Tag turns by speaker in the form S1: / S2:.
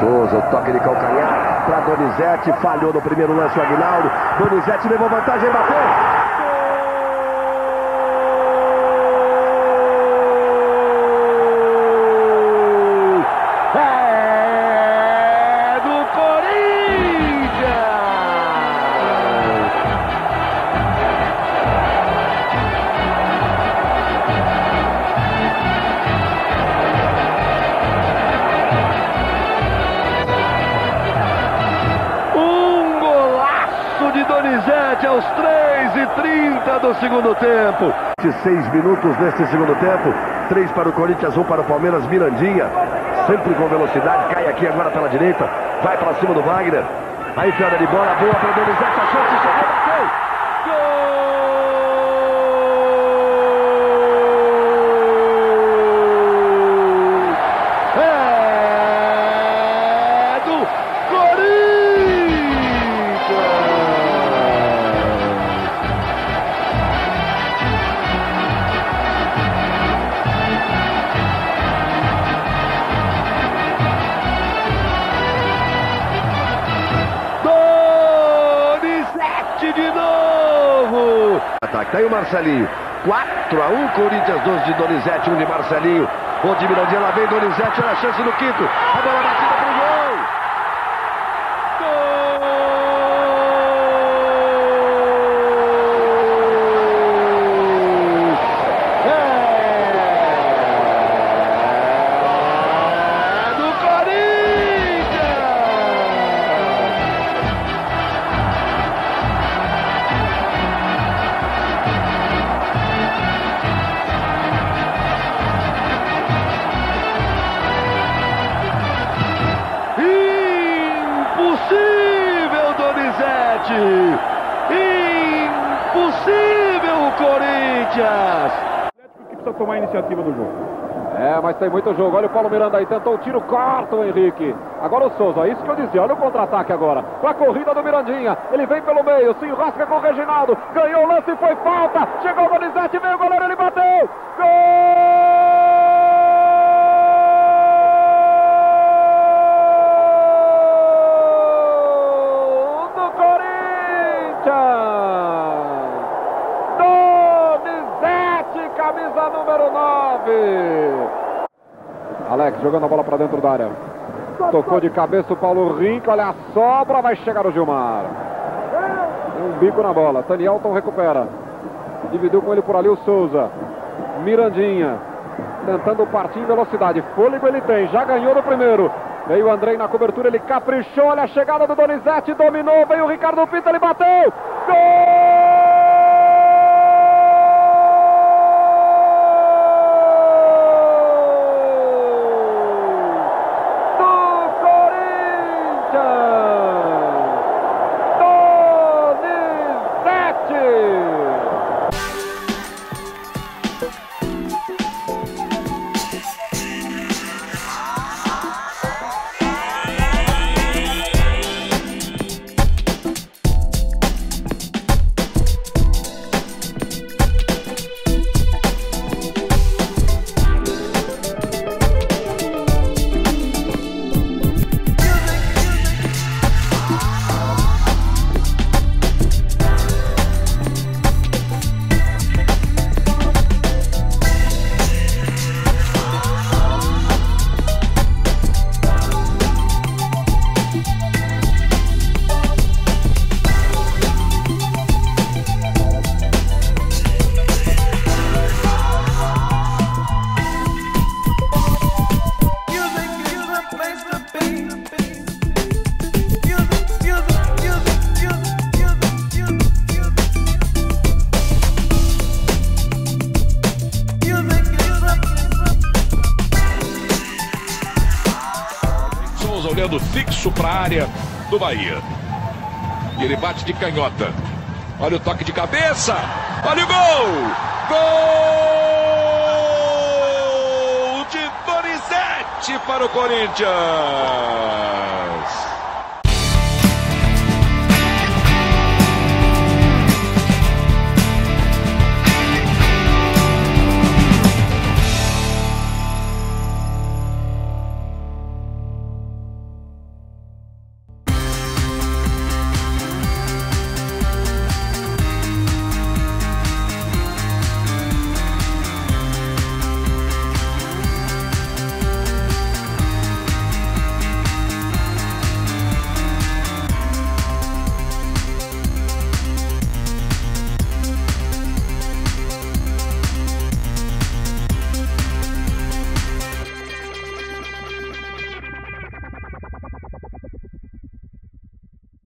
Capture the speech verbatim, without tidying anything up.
S1: Souza, o toque de calcanhar para Donizete, falhou no primeiro lance o Aguinaldo. Donizete levou vantagem, bateu. Donizete aos três e trinta do segundo tempo. seis minutos neste segundo tempo. três para o Corinthians, um para o Palmeiras. Mirandinha, sempre com velocidade, cai aqui agora pela direita. Vai para cima do Wagner. Aí enfiada de bola, boa para Donizete. A chance chegou, bateu. Gol! É do Corinthians! De novo! Ataque, tá aí o Marcelinho. quatro a um, Corinthians, dois de Donizete, um de Marcelinho. Gol de Mirandinha, lá vem Donizete, olha a chance do quinto. A bola batida pro gol! Gol! É do Corinthians! Impossível, Donizete! Impossível, Corinthians!
S2: Que precisa tomar a iniciativa do jogo.
S3: É, mas tem muito jogo. Olha o Paulo Miranda aí, tentou o tiro, corta o Henrique. Agora o Souza, isso que eu dizia. Olha o contra-ataque agora. Com a corrida do Mirandinha. Ele vem pelo meio, se enrosca com o Reginaldo. Ganhou o lance e foi falta. Chegou o Donizete, veio o goleiro, ele bateu. Gol! Donizete, camisa número nove. Alex jogando a bola para dentro da área. Tocou de cabeça o Paulo Rink. Olha a sobra, vai chegar o Gilmar. Tem um bico na bola. Tanielton recupera. Dividiu com ele por ali o Souza. Mirandinha tentando partir em velocidade. Fôlego ele tem, já ganhou no primeiro. Veio o Andrei na cobertura, ele caprichou. Olha a chegada do Donizete, dominou. Veio o Ricardo Pinto, ele bateu. Gol!
S4: Olhando fixo para a área do Bahia. E ele bate de canhota. Olha o toque de cabeça. Olha o gol! Gol de Donizete para o Corinthians.